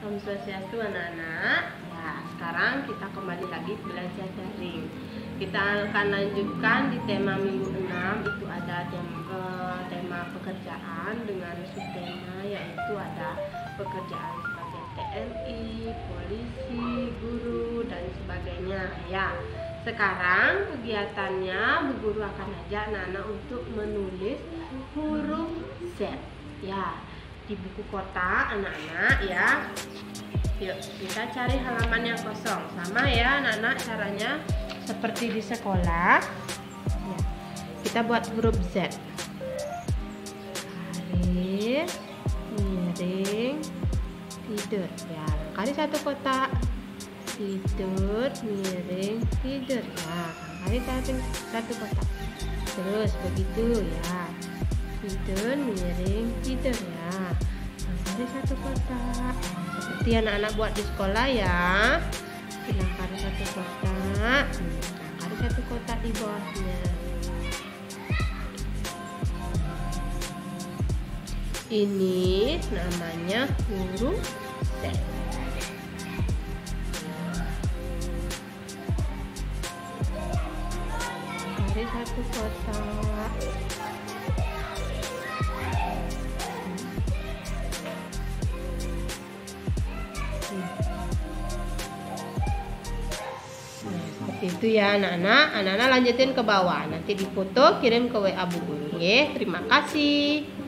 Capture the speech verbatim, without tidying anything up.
Om Swastiastu anak-anak. Ya, sekarang kita kembali lagi belajar daring. Kita akan lanjutkan di tema minggu enam. Itu ada tema, eh, tema pekerjaan dengan subtema, yaitu ada pekerjaan sebagai T N I, polisi, guru, dan sebagainya. Ya, sekarang kegiatannya Bu Guru akan ajak anak-anak untuk menulis huruf Z. Ya, di buku kotak anak-anak ya. Yuk kita cari halaman yang kosong. Sama ya anak-anak, caranya seperti di sekolah ya. Kita buat huruf Z. Garis miring tidur ya. Kali satu kotak. Tidur miring tidur ya. Kali satu satu kotak. Terus begitu ya. Tidur miring tidur ya. Angkari satu kotak seperti anak-anak buat di sekolah ya. Angkari satu kotak, angkari satu kotak di bawahnya. Ini namanya huruf Z. Angkari satu kotak. Itu ya anak-anak, anak-anak lanjutin ke bawah. Nanti difoto kirim ke W A Bu Guru. Terima kasih.